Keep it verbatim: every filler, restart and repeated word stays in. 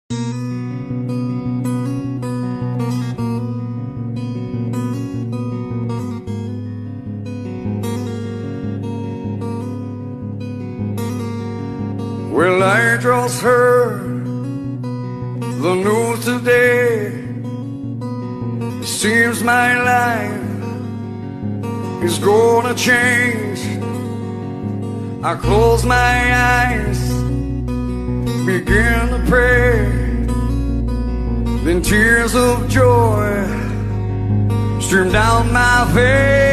Well, I just heard the news today. It seems my life is gonna change. I close my eyes, begin to pray, then tears of joy stream down my face.